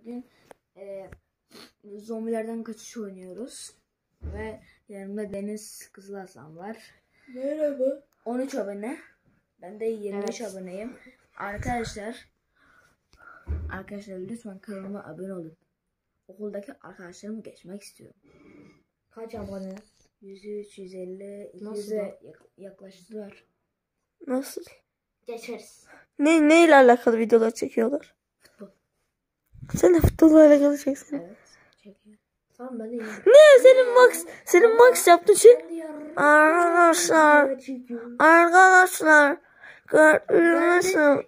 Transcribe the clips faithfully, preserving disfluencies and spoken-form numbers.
Bugün e, zombilerden kaçış oynuyoruz. Ve yanımda Deniz Kızılaslan var. Merhaba. on üç abone. Ben de yirmi beş Evet. aboneyim. Arkadaşlar Arkadaşlar lütfen kanalıma abone olun. Okuldaki arkadaşlarımı geçmek istiyorum. Kaç abone? yüz üç, yüz elli, iki Nasıl yüze yaklaştılar. Nasıl? Geçeriz. Ne neyle alakalı videolar çekiyorlar? Futbol. Sen de futbolla alakalı çeksin. Evet. Çekiyor. Tamam ben de yiyeyim. Ne senin Max senin Max yaptığın şey? Arkadaşlar. Arkadaşlar. Gördünüz.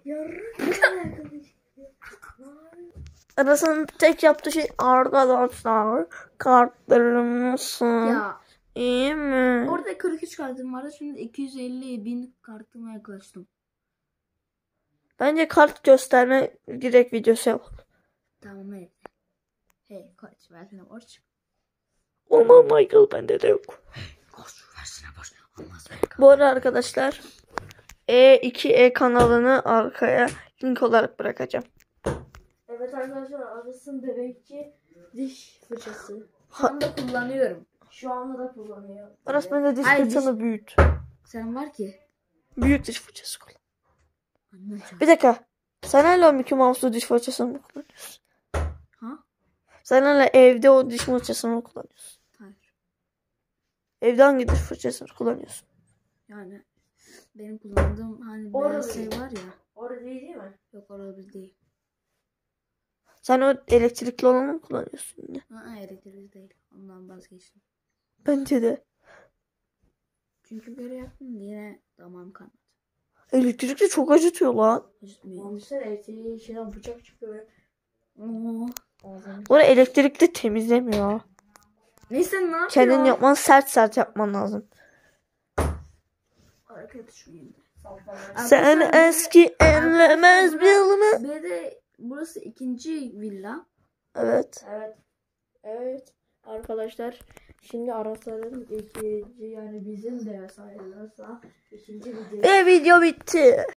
Arasının tek yaptığı şey arkadaşlar. Kartlarımsın. Ya. İyi mi? Orada kırk üç kartım vardı. Şimdi iki yüz elli bin kartıma yaklaştım. Bence kart gösterme direkt videosu yap. Tamam evet. Hey koç versene borç. Olmaz Michael, bende de yok. Koç versene borç. Olmaz be. Bu arada arkadaşlar E iki E kanalını arkaya link olarak bırakacağım. Evet arkadaşlar arasın bebekçi diş fırçası. Şu anda kullanıyorum. Şu anda da kullanıyorum. Aras bende diş Ay, fırçanı büyüt. Sen var ki. Büyük diş fırçası kullan. Anlayacağım. Bir dakika. Sen hala Mickey Mouse'lu diş fırçasını mı kullanıyorsun? Ha? Sen hala evde o diş fırçasını mı kullanıyorsun? Hayır. Evde hangi diş fırçasını kullanıyorsun? Yani benim kullandığım hani Orada beyaz şey değil. var ya. Orada değil değil mi? Yok orada bir değil. Sen o elektrikli olanı mı kullanıyorsun yine? Ha elektrikli değil. Ondan vazgeçtim. Bence de. Çünkü böyle yaptım yine damağım kanadı. Elektrikli çok acıtıyor lan. Acıtmıyor. Almışlar elektriği şeyden bıçak çıkıyor. Oo. Orada elektrikli temizlemiyor. Neyse ne yapıyor? Kendin yapman, sert sert yapman lazım. Arkaya düşmeyeyim. Sen eski enlemez bilme. Bir de burası ikinci villa. Evet. Evet. Evet. Arkadaşlar şimdi Arasların ikinci yani bizim de sayılırsa ikinci video. Ve video bitti.